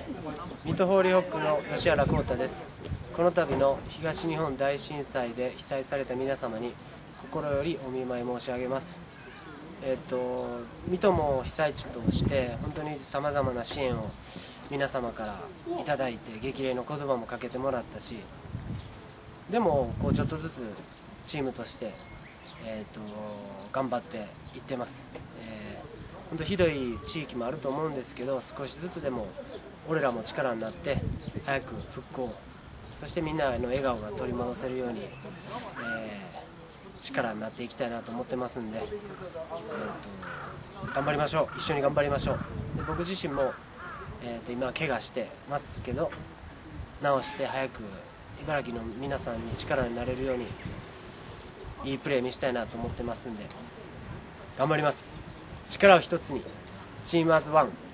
水戸ホーリーホックの吉原幸太です。この度の東日本大震災で被災された皆様に心よりお見舞い申し上げます。水戸も被災地として本当にさまざまな支援を皆様からいただいて、激励の言葉もかけてもらったし、でもちょっとずつチームとして、頑張っていってます。本当ひどい地域もあると思うんですけど、少しずつでも俺らも力になって早く復興、そしてみんなの笑顔が取り戻せるように、力になっていきたいなと思ってますんで、頑張りましょう。一緒に頑張りましょう。で僕自身も、今怪我してますけど、治して早く茨城の皆さんに力になれるようにいいプレー見せたいなと思ってますんで、頑張ります。力を一つに、チームアズワン。